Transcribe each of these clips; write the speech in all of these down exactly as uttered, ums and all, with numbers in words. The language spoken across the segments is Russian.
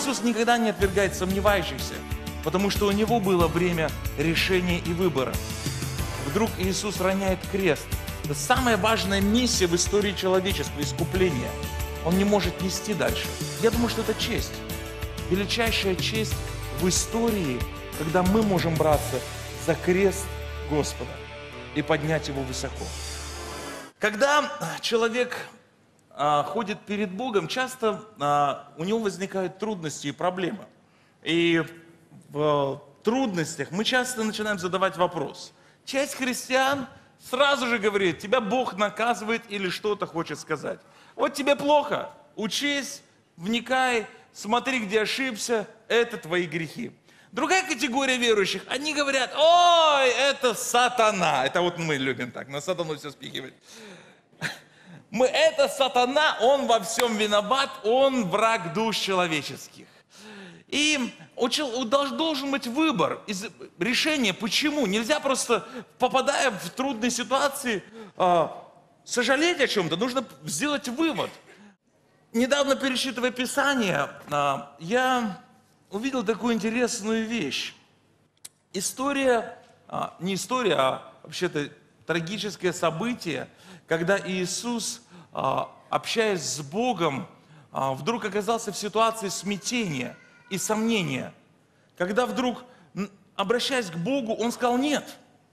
Иисус никогда не отвергает сомневающихся, потому что у Него было время решения и выбора. Вдруг Иисус роняет крест. Это самая важная миссия в истории человечества – искупление. Он не может нести дальше. Я думаю, что это честь. Величайшая честь в истории, когда мы можем браться за крест Господа и поднять его высоко. Когда человек а, ходит перед Богом, часто а, у него возникают трудности и проблемы. И в трудностях мы часто начинаем задавать вопрос. Часть христиан сразу же говорит, тебя Бог наказывает или что-то хочет сказать. Вот тебе плохо, учись, вникай, смотри, где ошибся, это твои грехи. Другая категория верующих, они говорят, ой, это сатана. Это вот мы любим так, на сатану все спихивать. Мы, это сатана, он во всем виноват, он враг душ человеческих. И должен быть выбор, решение, почему. Нельзя просто, попадая в трудные ситуации, сожалеть о чем-то, нужно сделать вывод. Недавно, пересчитывая Писание, я увидел такую интересную вещь. История, не история, а вообще-то трагическое событие, когда Иисус, общаясь с Богом, вдруг оказался в ситуации смятения и сомнения. Когда вдруг, обращаясь к Богу, Он сказал «нет».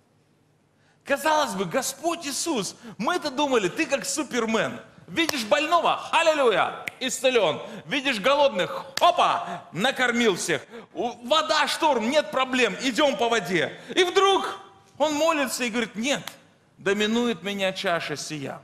Казалось бы, Господь Иисус, мы-то думали, Ты как супермен. Видишь больного, аллилуйя, исцелен. Видишь голодных, опа, накормил всех. Вода, шторм, нет проблем, идем по воде. И вдруг он молится и говорит, нет, доминует меня чаша сия.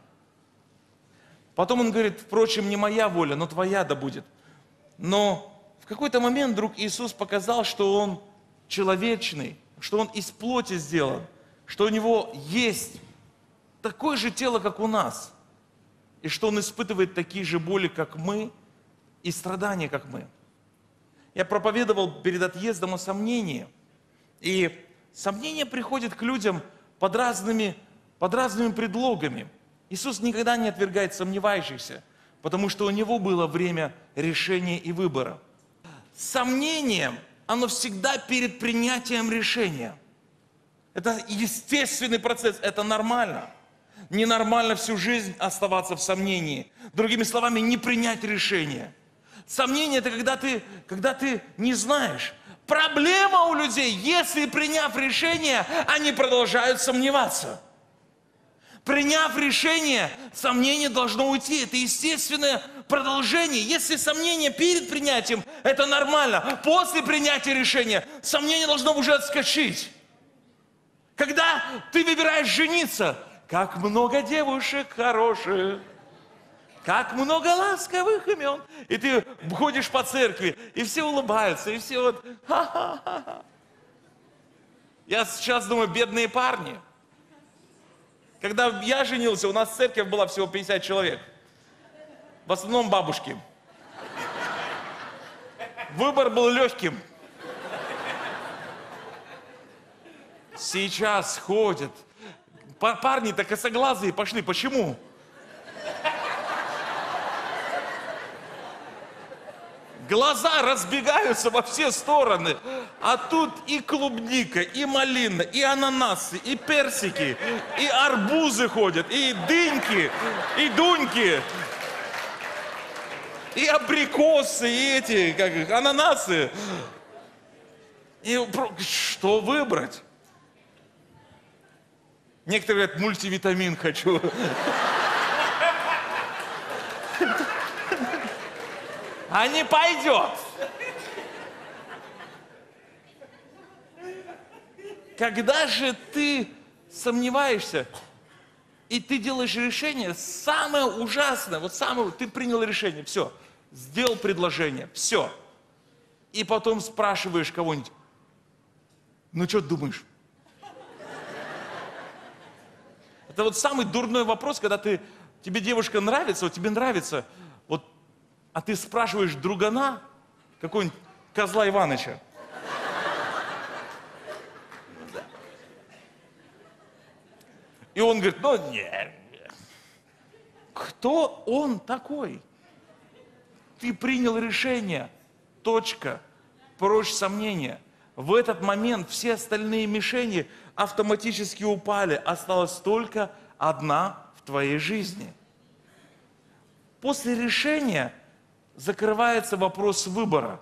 Потом он говорит, впрочем, не моя воля, но твоя да будет. Но в какой-то момент вдруг Иисус показал, что он человечный, что он из плоти сделан, что у него есть такое же тело, как у нас. И что он испытывает такие же боли, как мы, и страдания, как мы. Я проповедовал перед отъездом о сомнении. И сомнения приходят к людям под разными, под разными предлогами. Иисус никогда не отвергает сомневающихся, потому что у Него было время решения и выбора. Сомнение, оно всегда перед принятием решения. Это естественный процесс, это нормально. Ненормально всю жизнь оставаться в сомнении. Другими словами, не принять решение. Сомнение – это когда ты, когда ты не знаешь. Проблема у людей, если, приняв решение, они продолжают сомневаться. Приняв решение, сомнение должно уйти. Это естественное продолжение. Если сомнение перед принятием, это нормально. После принятия решения, сомнение должно уже отскочить. Когда ты выбираешь жениться, как много девушек хороших, как много ласковых имен. И ты ходишь по церкви, и все улыбаются, и все вот ха-ха-ха. Я сейчас думаю, бедные парни. Когда я женился, у нас церковь была всего пятьдесят человек. В основном бабушки. Выбор был легким. Сейчас ходят. Парни-то косоглазые пошли. Почему? Глаза разбегаются во все стороны. А тут и клубника, и малина, и ананасы, и персики, и арбузы ходят, и дыньки, и дуньки, и абрикосы, и эти, как их, ананасы. И что выбрать? Некоторые говорят, мультивитамин хочу. А не пойдет. Когда же ты сомневаешься, и ты делаешь решение, самое ужасное, вот самое, ты принял решение, все, сделал предложение, все. И потом спрашиваешь кого-нибудь, ну что думаешь? Это вот самый дурной вопрос, когда ты, тебе девушка нравится, вот тебе нравится, вот, а ты спрашиваешь другана, какого-нибудь Козла Иваныча. И он говорит, ну нет. Кто он такой? Ты принял решение. точка, прочь сомнения. В этот момент все остальные мишени автоматически упали. Осталась только одна в твоей жизни. После решения закрывается вопрос выбора.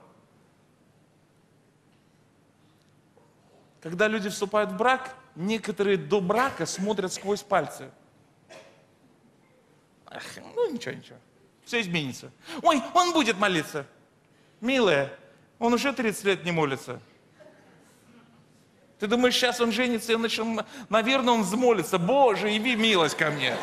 Когда люди вступают в брак, некоторые до брака смотрят сквозь пальцы. Ах, ну ничего, ничего. Все изменится. Ой, он будет молиться. Милая, он уже тридцать лет не молится. Ты думаешь, сейчас он женится и начнет, наверное, он взмолится. Боже, яви милость ко мне.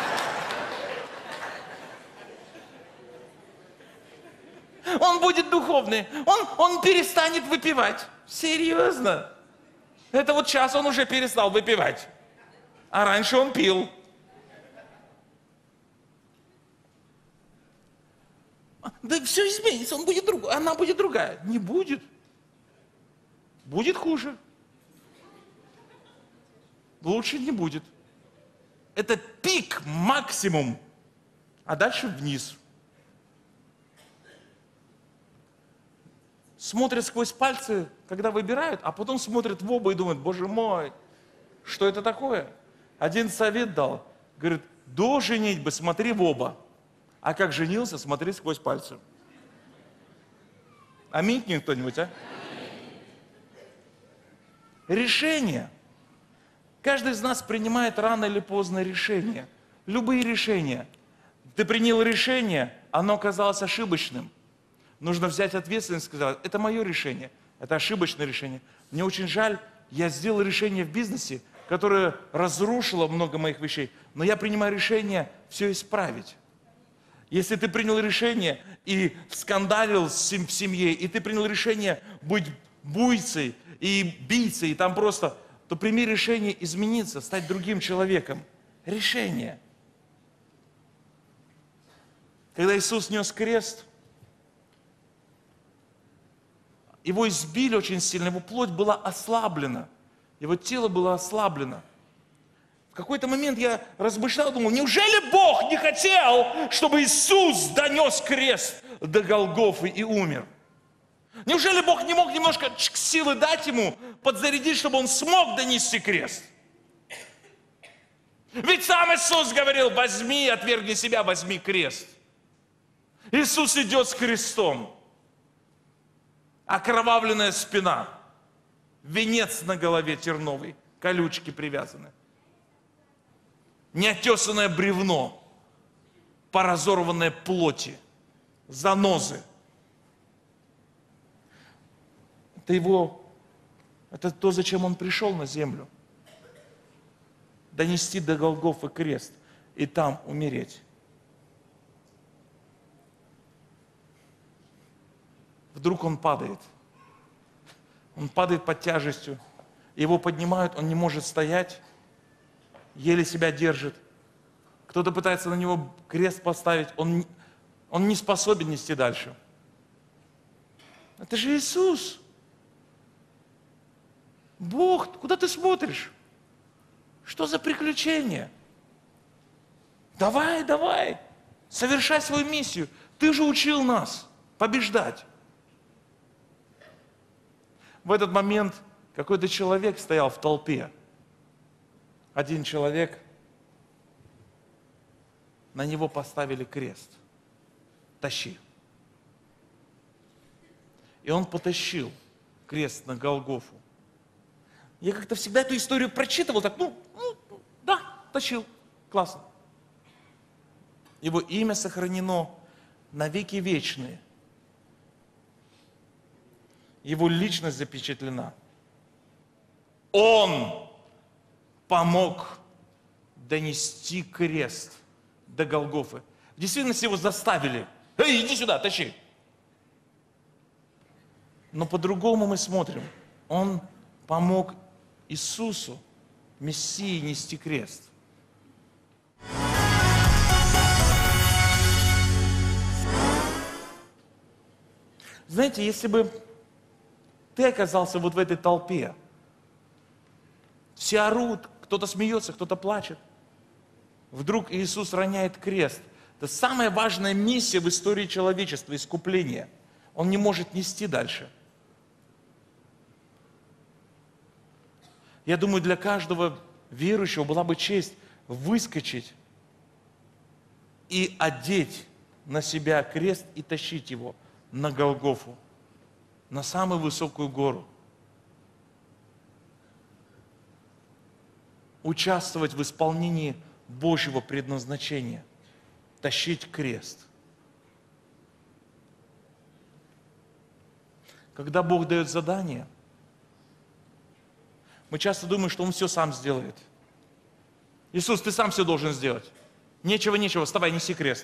Он будет духовный. Он, он перестанет выпивать. Серьезно? Это вот сейчас он уже перестал выпивать. А раньше он пил. Да все изменится, он будет другой, она будет другая. Не будет. Будет хуже. Лучше не будет. Это пик, максимум. А дальше вниз. Смотрят сквозь пальцы, когда выбирают, а потом смотрят в оба и думают, боже мой, что это такое? Один совет дал, говорит, до женитьбы смотри в оба, а как женился, смотри сквозь пальцы. Аминь кто-нибудь, а? Решение. Каждый из нас принимает рано или поздно решение. Любые решения. Ты принял решение, оно оказалось ошибочным. Нужно взять ответственность и сказать, это мое решение, это ошибочное решение. Мне очень жаль, я сделал решение в бизнесе, которое разрушило много моих вещей, но я принимаю решение все исправить. Если ты принял решение и скандалил в семье, и ты принял решение быть буйцей и бийцей, и там просто, то прими решение измениться, стать другим человеком. Решение. Когда Иисус нес крест, его избили очень сильно, его плоть была ослаблена, его тело было ослаблено. В какой-то момент я размышлял, думал, неужели Бог не хотел, чтобы Иисус донес крест до Голгофы и умер? Неужели Бог не мог немножко силы дать ему, подзарядить, чтобы он смог донести крест? Ведь сам Иисус говорил, возьми, отвергни себя, возьми крест. Иисус идет с крестом. Окровавленная спина, венец на голове терновый, колючки привязаны, неотесанное бревно, по разорванной плоти, занозы. Это его, это то, зачем он пришел на землю. Донести до Голгофы крест и там умереть. Вдруг он падает. Он падает под тяжестью. Его поднимают, он не может стоять. Еле себя держит. Кто-то пытается на него крест поставить. Он, он не способен нести дальше. Это же Иисус. Бог, куда ты смотришь? Что за приключение? Давай, давай. Совершай свою миссию. Ты же учил нас побеждать. В этот момент какой-то человек стоял в толпе. Один человек, на него поставили крест. Тащи. И он потащил крест на Голгофу. Я как-то всегда эту историю прочитывал, так, ну, ну да, тащил, классно. Его имя сохранено на веки вечные. Его личность запечатлена. Он помог донести крест до Голгофы. В действительности его заставили. Эй, иди сюда, тащи. Но по-другому мы смотрим. Он помог Иисусу, Мессии, нести крест. Знаете, если бы ты оказался вот в этой толпе, все орут, кто-то смеется, кто-то плачет. Вдруг Иисус роняет крест. Это самая важная миссия в истории человечества, искупление. Он не может нести дальше. Я думаю, для каждого верующего была бы честь выскочить и одеть на себя крест и тащить его на Голгофу, на самую высокую гору. Участвовать в исполнении Божьего предназначения, тащить крест. Когда Бог дает задание, мы часто думаем, что Он все сам сделает. Иисус, ты сам все должен сделать. Нечего, нечего, вставай, неси крест.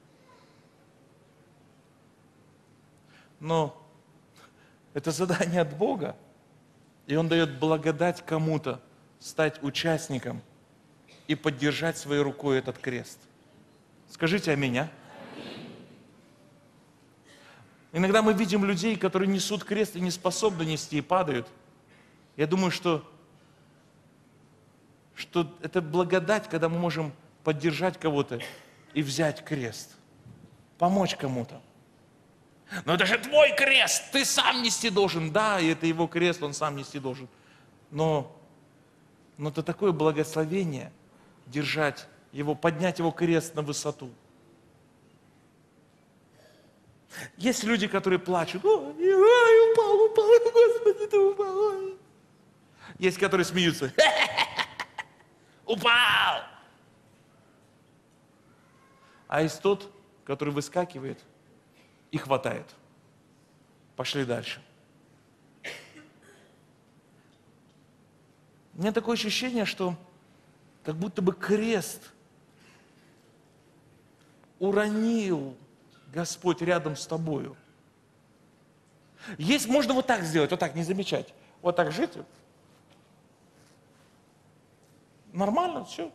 Но это задание от Бога, и Он дает благодать кому-то стать участником и поддержать своей рукой этот крест. Скажите аминь, а? Иногда мы видим людей, которые несут крест и не способны нести, и падают. Я думаю, что, что это благодать, когда мы можем поддержать кого-то и взять крест, помочь кому-то. Но это же твой крест, ты сам нести должен. Да, и это его крест, он сам нести должен. Но, но это такое благословение держать его, поднять его крест на высоту. Есть люди, которые плачут. Ой, ой, упал, упал, Господи, ты упал. Ой. Есть, которые смеются. Упал! А есть тот, который выскакивает и хватает. Пошли дальше. У меня такое ощущение, что как будто бы крест уронил Господь рядом с тобою. Есть, можно вот так сделать, вот так не замечать. Вот так жить. Нормально, все.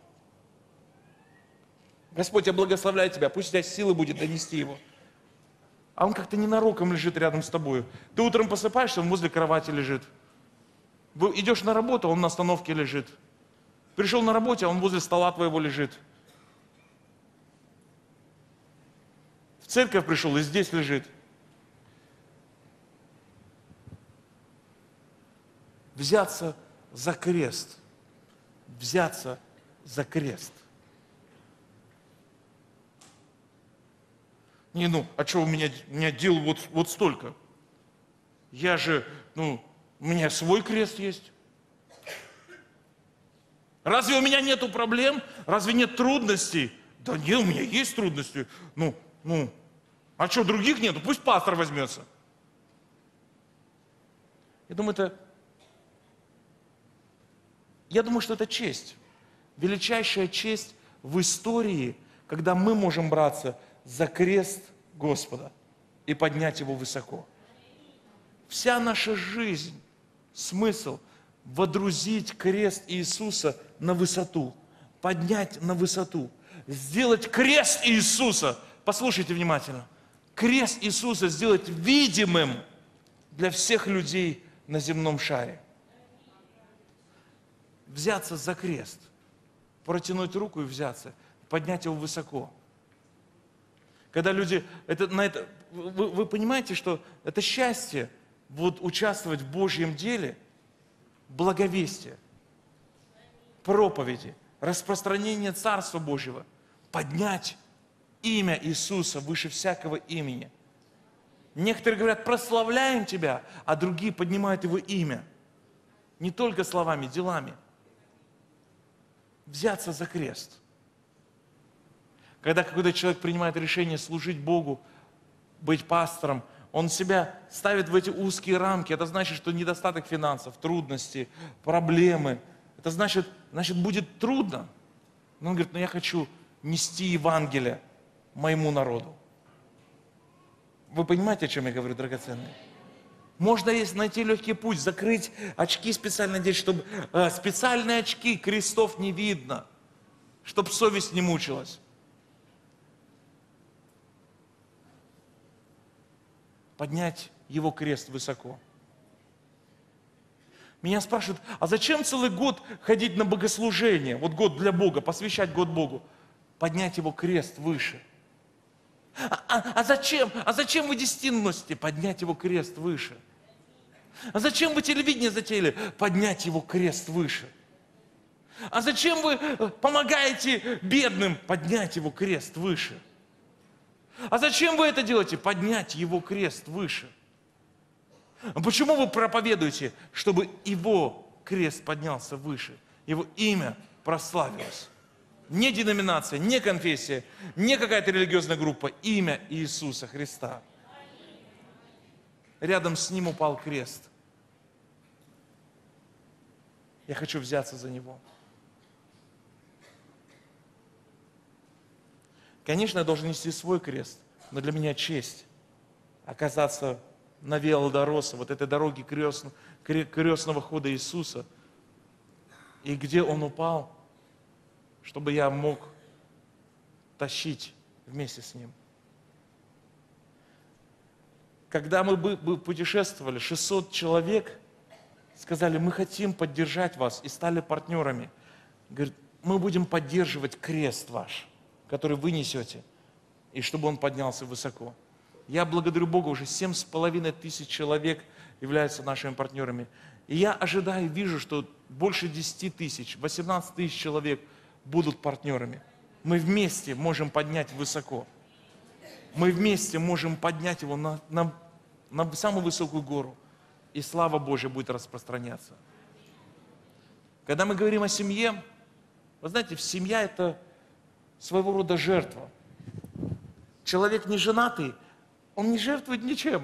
Господь, я благословляю тебя, пусть у тебя силы будет донести его. А он как-то ненароком лежит рядом с тобой. Ты утром просыпаешься, он возле кровати лежит. Идешь на работу, он на остановке лежит. Пришел на работе, а он возле стола твоего лежит. В церковь пришел и здесь лежит. Взяться за крест. Взяться за крест. Не, ну, а что у меня, у меня дел вот, вот столько? Я же, ну, у меня свой крест есть. Разве у меня нету проблем? Разве нет трудностей? Да нет, у меня есть трудности. Ну, ну, а что, других нету? Пусть пастор возьмется. Я думаю, это... Я думаю, что это честь. Величайшая честь в истории, когда мы можем браться за крест Господа и поднять его высоко. Вся наша жизнь, смысл водрузить крест Иисуса на высоту, поднять на высоту, сделать крест Иисуса, послушайте внимательно, крест Иисуса сделать видимым для всех людей на земном шаре. Взяться за крест, протянуть руку и взяться, поднять его высоко. Когда люди, это, на это, вы, вы понимаете, что это счастье, вот участвовать в Божьем деле, благовестие, проповеди, распространение Царства Божьего, поднять имя Иисуса выше всякого имени. Некоторые говорят, прославляем Тебя, а другие поднимают Его имя. Не только словами, делами. Взяться за крест. Когда какой-то человек принимает решение служить Богу, быть пастором, он себя ставит в эти узкие рамки. Это значит, что недостаток финансов, трудности, проблемы. Это значит, значит будет трудно. Но он говорит, ну я хочу нести Евангелие моему народу. Вы понимаете, о чем я говорю, драгоценные? Можно есть найти легкий путь, закрыть очки специально надеть, чтобы э, специальные очки, крестов не видно, чтобы совесть не мучилась. Поднять его крест высоко. Меня спрашивают, а зачем целый год ходить на богослужение? Вот год для Бога, посвящать год Богу. Поднять его крест выше. А, а, а зачем? А зачем вы десятину носите? Поднять его крест выше. А зачем вы телевидение затеяли? Поднять его крест выше. А зачем вы помогаете бедным? Поднять его крест выше. А зачем вы это делаете? Поднять его крест выше. А почему вы проповедуете? Чтобы его крест поднялся выше. Его имя прославилось. Не деноминация, не конфессия, не какая-то религиозная группа. Имя Иисуса Христа. Рядом с ним упал крест. Я хочу взяться за него. Конечно, я должен нести свой крест, но для меня честь оказаться на Виа Долороса, вот этой дороге крестного, крестного хода Иисуса, и где Он упал, чтобы я мог тащить вместе с Ним. Когда мы путешествовали, шестьсот человек сказали, мы хотим поддержать вас, и стали партнерами. Говорит, мы будем поддерживать крест ваш, который вы несете, и чтобы он поднялся высоко. Я благодарю Бога, уже семь с половиной тысяч человек являются нашими партнерами. И я ожидаю, вижу, что больше десяти тысяч, восемнадцать тысяч человек будут партнерами. Мы вместе можем поднять высоко. Мы вместе можем поднять его на, на, на самую высокую гору. И слава Божья будет распространяться. Когда мы говорим о семье, вы знаете, семья – это своего рода жертва. Человек не женатый, он не жертвует ничем.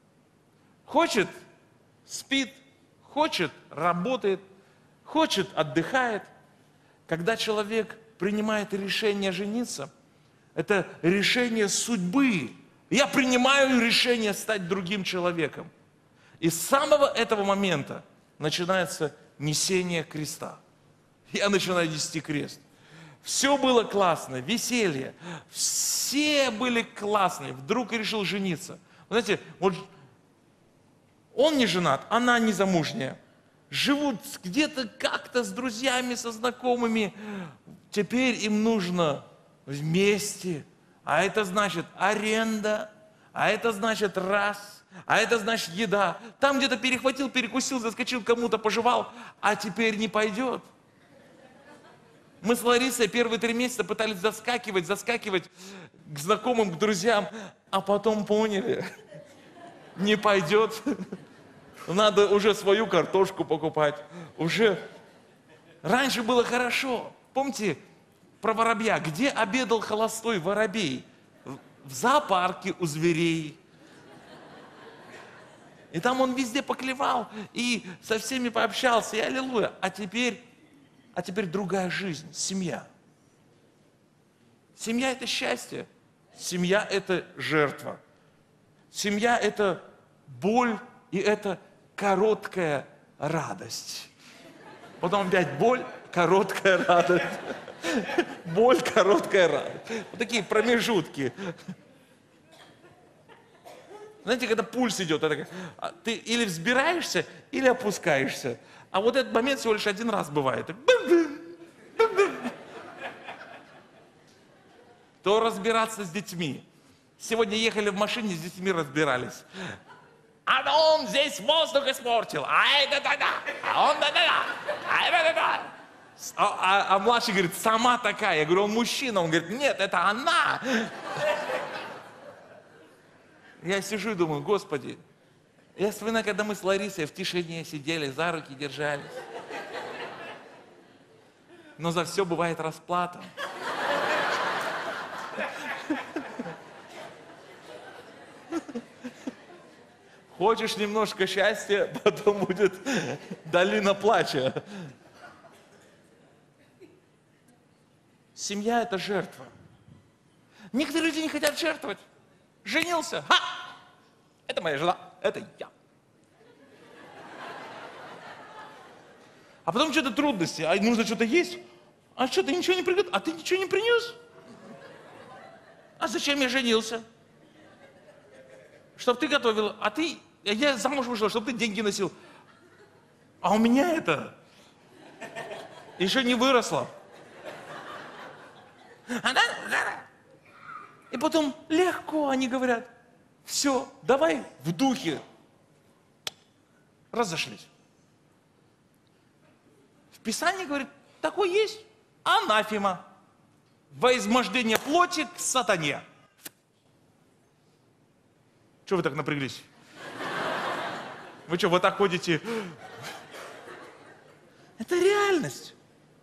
Хочет – спит, хочет – работает, хочет – отдыхает. Когда человек принимает решение жениться, это решение судьбы. Я принимаю решение стать другим человеком. И с самого этого момента начинается несение креста. Я начинаю нести крест. Все было классно, веселье. Все были классные. Вдруг решил жениться. Знаете, вот он не женат, она не замужняя. Живут где-то как-то с друзьями, со знакомыми. Теперь им нужно вместе. А это значит аренда. А это значит раз. А это значит еда. Там где-то перехватил, перекусил, заскочил, кому-то пожевал. А теперь не пойдет. Мы с Ларисой первые три месяца пытались заскакивать, заскакивать к знакомым, к друзьям. А потом поняли, не пойдет. Надо уже свою картошку покупать. Уже раньше было хорошо. Помните про воробья? Где обедал холостой воробей? В зоопарке у зверей. И там он везде поклевал, и со всеми пообщался, и аллилуйя. А теперь, а теперь другая жизнь, семья. Семья – это счастье. Семья – это жертва. Семья – это боль, и это короткая радость. Потом опять боль, короткая радость. Боль, короткая радость. Вот такие промежутки. Знаете, когда пульс идет, это, ты или взбираешься, или опускаешься. А вот этот момент всего лишь один раз бывает. То разбираться с детьми. Сегодня ехали в машине, с детьми разбирались. А он здесь воздух испортил, а это да-да, а он да-да-да, а это да-да. А, а, а младший говорит, сама такая. Я говорю, он мужчина. Он говорит, нет, это она. Я сижу и думаю, Господи, я вспоминаю, когда мы с Ларисой в тишине сидели, за руки держались. Но за все бывает расплата. Хочешь немножко счастья, потом будет долина плача. Семья – это жертва. Некоторые люди не хотят жертвовать. Женился. Ха! Это моя жена, это я. А потом что-то трудности, а нужно что-то есть. А что, ты ничего не приготовил? А ты ничего не принес? А зачем я женился? Чтоб ты готовил, а ты, я замуж вышла, чтобы ты деньги носил. А у меня это еще не выросло. И потом легко они говорят, все, давай в духе. Разошлись. В Писании говорит, такой есть анафема. Во измождение плоти к сатане. Чего вы так напряглись? Вы что, вот так ходите? Это реальность.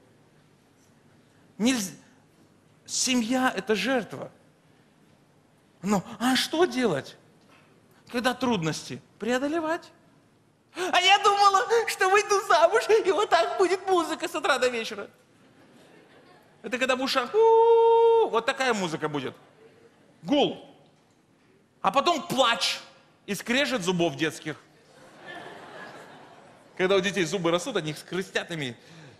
Нельзя. Семья – это жертва. Ну, а что делать, когда трудности? Преодолевать. А я думала, что выйду замуж, и вот так будет музыка с утра до вечера. Это когда в ушах, у-у-у, вот такая музыка будет. Гул. А потом плач и скрежет зубов детских. Когда у детей зубы растут, они их скрестят ими.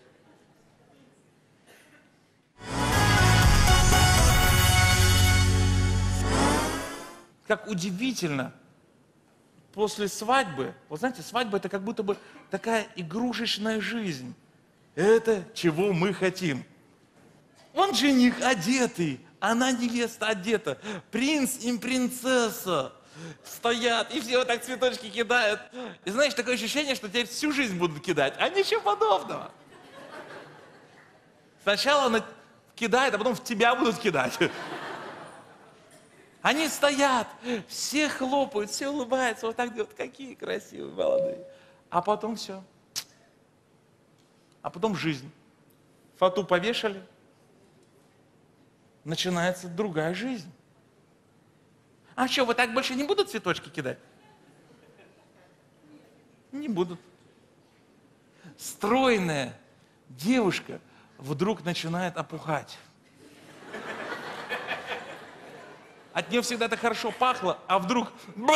Как удивительно, после свадьбы, вот знаете, свадьба это как будто бы такая игрушечная жизнь. Это чего мы хотим. Он жених одетый, она невеста одета, принц и принцесса стоят, и все вот так цветочки кидают. И знаешь, такое ощущение, что теперь всю жизнь будут кидать, а ничего подобного. Сначала она кидает, а потом в тебя будут кидать. Они стоят, все хлопают, все улыбаются, вот так делают, какие красивые, молодые. А потом все. А потом жизнь. Фату повешали, начинается другая жизнь. А что, вот так больше не будут цветочки кидать? Не будут. Стройная девушка вдруг начинает опухать. От нее всегда так хорошо пахло, а вдруг...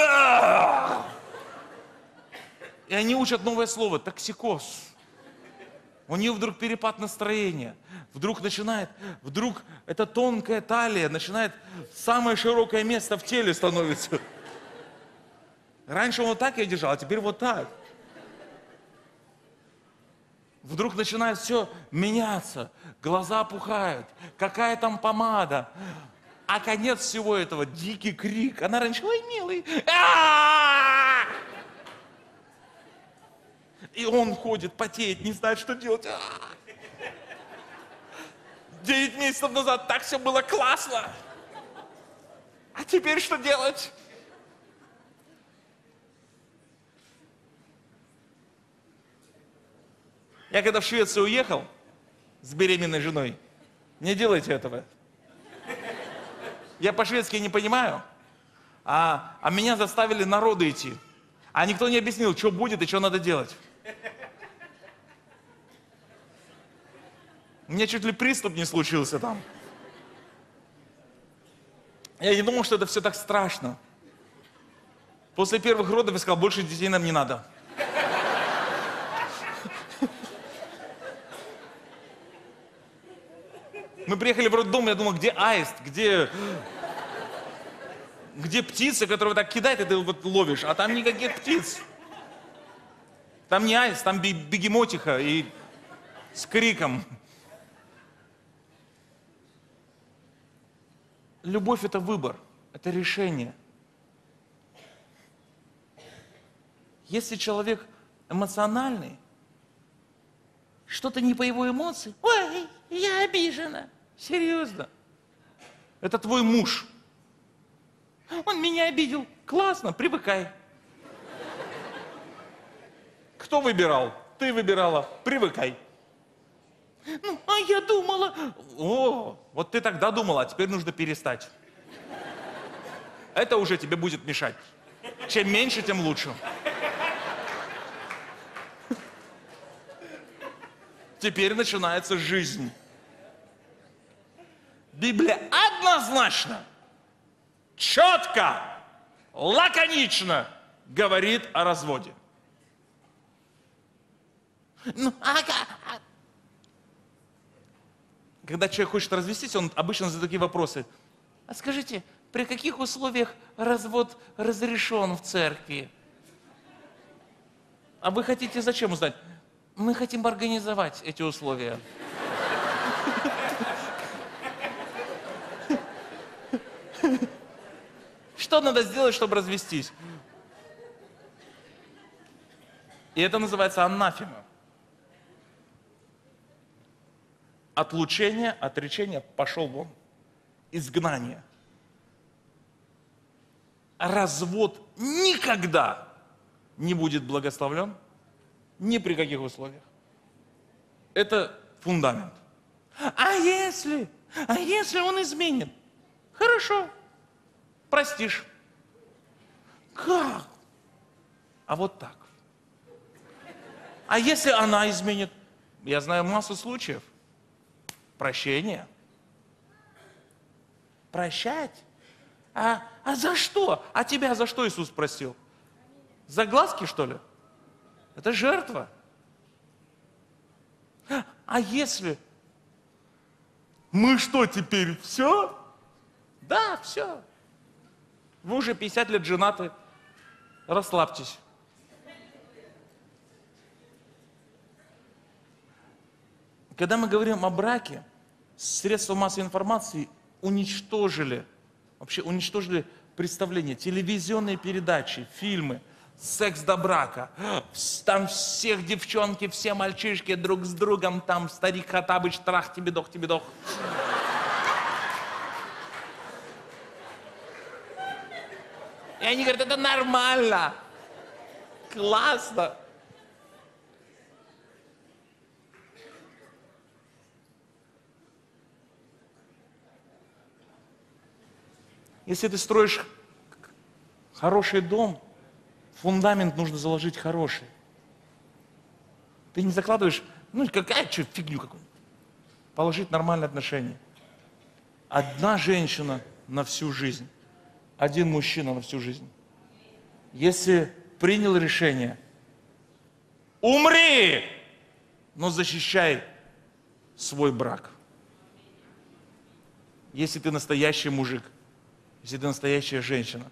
И они учат новое слово – токсикоз. У нее вдруг перепад настроения. Вдруг начинает, вдруг эта тонкая талия начинает, самое широкое место в теле становится. Раньше он вот так я держал, а теперь вот так. Вдруг начинает все меняться, глаза опухают, какая там помада. А конец всего этого – дикий крик. Она раньше, ой, милый. А-а-а! И он ходит, потеет, не знает, что делать. Девять месяцев назад так все было классно. А теперь что делать? Я когда в Швецию уехал с беременной женой, не делайте этого. Я по-шведски не понимаю, а, а меня заставили народы идти. А никто не объяснил, что будет и что надо делать. У меня чуть ли приступ не случился там. Я не думал, что это все так страшно. После первых родов я сказал, больше детей нам не надо. Мы приехали в роддом, я думал, где аист, где... Где птица, которую так кидает, и ты вот ловишь, а там никаких птиц. Там не аист, там бегемотиха и с криком. Любовь – это выбор, это решение. Если человек эмоциональный, что-то не по его эмоции, ой, я обижена. Серьезно. Это твой муж. Он меня обидел. Классно, привыкай. Кто выбирал? Ты выбирала. Привыкай. Ну, а я думала... О, вот ты тогда думала, а теперь нужно перестать. Это уже тебе будет мешать. Чем меньше, тем лучше. Теперь начинается жизнь. Библия однозначно, четко, лаконично говорит о разводе. Ну, ага. Когда человек хочет развестись, он обычно задает такие вопросы. А скажите, при каких условиях развод разрешен в церкви? А вы хотите зачем узнать? Мы хотим организовать эти условия. Что надо сделать, чтобы развестись? И это называется анафема. Отлучение, отречение, пошел вон. Изгнание. Развод никогда не будет благословлен ни при каких условиях. Это фундамент. А если, а если он изменит? Хорошо, простишь. Как? А вот так. А если она изменит? Я знаю массу случаев. Прощение. Прощать? А, а за что? А тебя за что Иисус простил? За глазки, что ли? Это жертва. А если мы что теперь, все? Да, все. Вы уже пятьдесят лет женаты. Расслабьтесь. Когда мы говорим о браке, средства массовой информации уничтожили, вообще уничтожили представления, телевизионные передачи, фильмы, секс до брака. Там всех девчонки, все мальчишки друг с другом, там старик Хаттабыч, трах, тебе-дох, тебе-дох. И они говорят, это нормально, классно. Если ты строишь хороший дом, фундамент нужно заложить хороший. Ты не закладываешь, ну какая что, фигню какую-нибудь. Положить нормальные отношения. Одна женщина на всю жизнь, один мужчина на всю жизнь. Если принял решение, умри, но защищай свой брак. Если ты настоящий мужик, если ты настоящая женщина,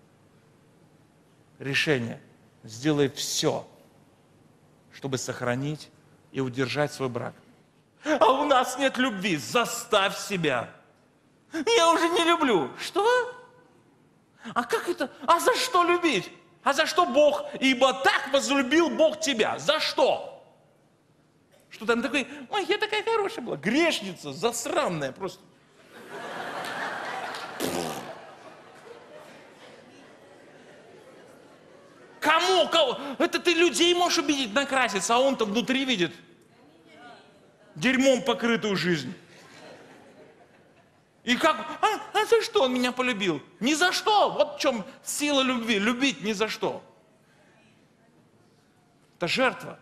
решение, сделай все, чтобы сохранить и удержать свой брак. А у нас нет любви, заставь себя. Я уже не люблю. Что? А как это? А за что любить? А за что Бог? Ибо так возлюбил Бог тебя. За что? Что там такой, ой, я такая хорошая была, грешница, засранная просто. Кому? Кого? Это ты людей можешь убедить, накраситься, а он-то внутри видит дерьмом покрытую жизнь. И как? А, а за что он меня полюбил? Ни за что. Вот в чем сила любви. Любить ни за что. Это жертва.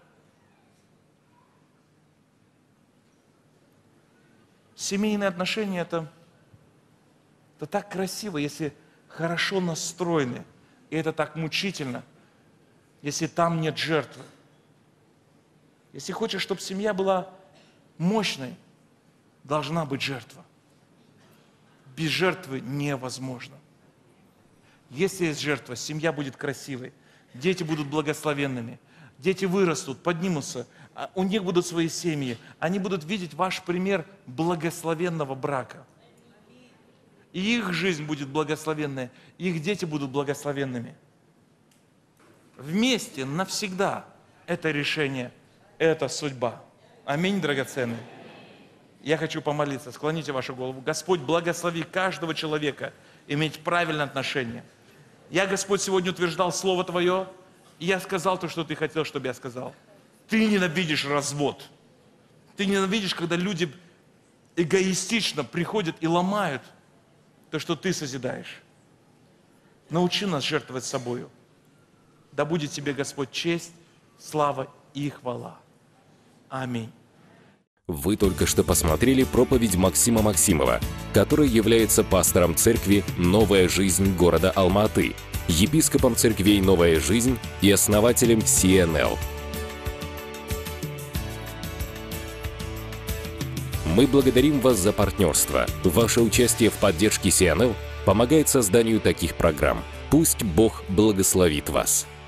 Семейные отношения это, это так красиво, если хорошо настроены. И это так мучительно, если там нет жертвы. Если хочешь, чтобы семья была мощной, должна быть жертва. Без жертвы невозможно. Если есть жертва, семья будет красивой, дети будут благословенными, дети вырастут, поднимутся, у них будут свои семьи, они будут видеть ваш пример благословенного брака. И их жизнь будет благословенная, их дети будут благословенными. Вместе, навсегда, это решение, это судьба. Аминь, драгоценные. Я хочу помолиться. Склоните вашу голову. Господь, благослови каждого человека иметь правильное отношение. Я, Господь, сегодня утверждал Слово Твое, и я сказал то, что Ты хотел, чтобы я сказал. Ты ненавидишь развод. Ты ненавидишь, когда люди эгоистично приходят и ломают то, что Ты созидаешь. Научи нас жертвовать собою. Да будет Тебе, Господь, честь, слава и хвала. Аминь. Вы только что посмотрели проповедь Максима Максимова, который является пастором церкви «Новая жизнь» города Алма-Аты, епископом церквей «Новая жизнь» и основателем си эн эл. Мы благодарим вас за партнерство. Ваше участие в поддержке си эн эл помогает созданию таких программ. Пусть Бог благословит вас.